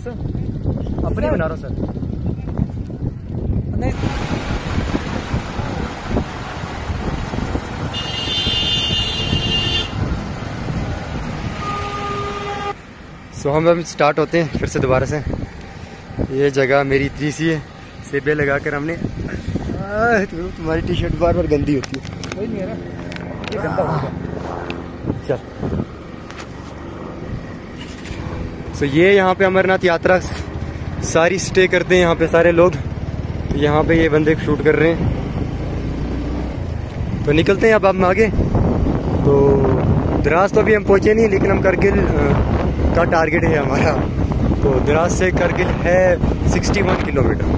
Sir अपनी बना रहा हूँ सर। नहीं सो हम स्टार्ट होते हैं फिर से दोबारा से। ये जगह मेरी इतनी सी है, सेबे लगा कर हमने। तुम्हारी टी शर्ट बार बार गंदी होती है। कोई नहीं है ना, ये गंदा होगा। चल सो ये यहाँ पे अमरनाथ यात्रा सारी स्टे करते हैं यहाँ पे सारे लोग। यहाँ पे ये बंदे शूट कर रहे हैं, तो निकलते हैं अब हम आगे। तो द्रास तो अभी हम पहुँचे नहीं, लेकिन हम करगिल का टारगेट है हमारा। तो द्रास से करगिल है 61 किलोमीटर।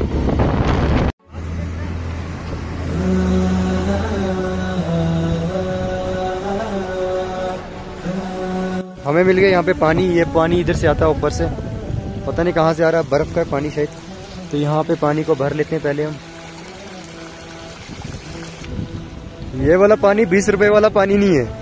हमें मिल गया यहाँ पे पानी। ये पानी इधर से आता है ऊपर से, पता नहीं कहाँ से आ रहा है, बर्फ का पानी शायद। तो यहाँ पे पानी को भर लेते हैं पहले हम। ये वाला पानी 20 रुपए वाला पानी नहीं है।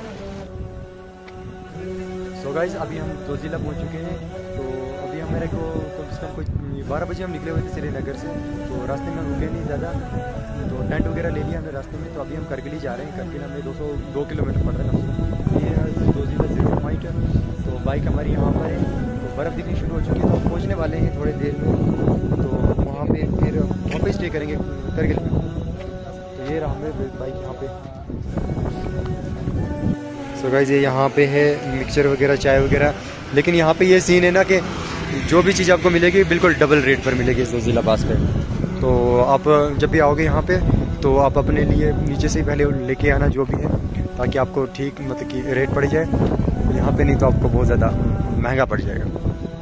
सो गाइस अभी हम जोजिला पहुँच चुके हैं। तो अभी हमारे को कुछ 12 बजे हम निकले हुए थे श्रीनगर से। तो रास्ते में रुके नहीं ज़्यादा, तो टेंट वगैरह ले लिया हमने रास्ते में। तो अभी हम करगिल ही जा रहे हैं। करगिल हमें 202 किलोमीटर पड़ रहा है हमसे। ये जोजिला 0 पॉइंट है। तो बाइक हमारी यहाँ पर है। तो बर्फ़ दिखनी शुरू हो चुकी है, तो हम पहुँचने वाले हैं थोड़ी देर में। तो वहाँ पे फिर वहाँ पे स्टे करेंगे करगिल में। तो ये रहा हमें बाइक यहाँ पे। सो गाइस ये यहाँ पे है मिक्सचर वगैरह, चाय वगैरह। लेकिन यहाँ पे ये सीन है ना कि जो भी चीज़ आपको मिलेगी बिल्कुल डबल रेट पर मिलेगी इस जोजिला पास पे। तो आप जब भी आओगे यहाँ पे तो आप अपने लिए नीचे से ही पहले लेके आना जो भी है, ताकि आपको ठीक मतलब कि रेट पड़ जाए यहाँ पे। नहीं तो आपको बहुत ज़्यादा महंगा पड़ जाएगा।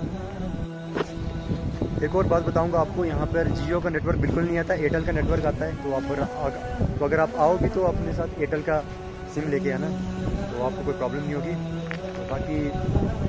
एक और बात बताऊंगा आपको, यहाँ पर जियो का नेटवर्क बिल्कुल नहीं आता, एयरटेल का नेटवर्क आता है। तो अगर आप आओगे तो अपने साथ एयरटेल का सिम लेके आना, तो आपको कोई प्रॉब्लम नहीं होगी। तो बाकी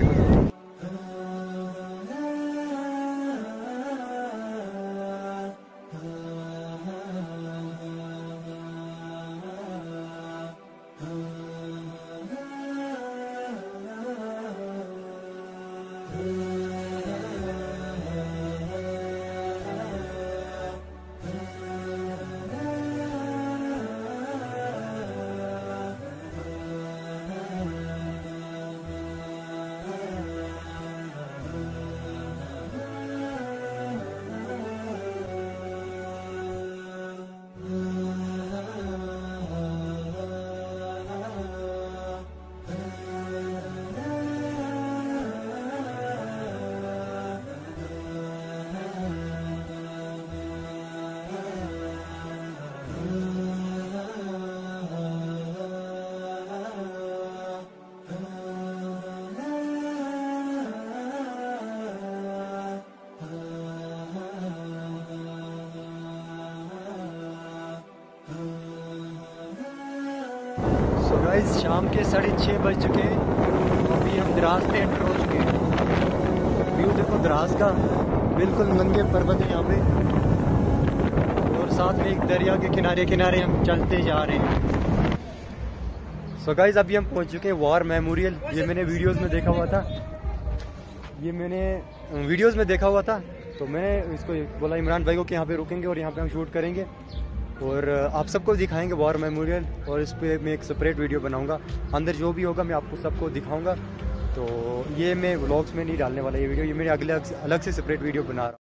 गाइस शाम के 6:30 बज चुके हैं। अभी हम द्रास पे एंटर हो चुके हैं। व्यू देखो द्रास का, बिल्कुल नंगे पर्वत है यहाँ पे, और साथ में एक दरिया के किनारे किनारे हम चलते जा रहे हैं। सो गाइस अभी हम पहुँच चुके हैं वॉर मेमोरियल। ये मैंने वीडियोस में देखा हुआ था, तो मैंने इसको बोला इमरान भाई को कि यहाँ पे रुकेंगे और यहाँ पे हम शूट करेंगे और आप सबको दिखाएंगे वॉर मेमोरियल। और इस पर मैं एक सेपरेट वीडियो बनाऊंगा, अंदर जो भी होगा मैं आपको सबको दिखाऊंगा। तो ये मैं व्लॉग्स में नहीं डालने वाला ये वीडियो, ये मेरे अगले अलग से सेपरेट वीडियो बना रहा हूँ।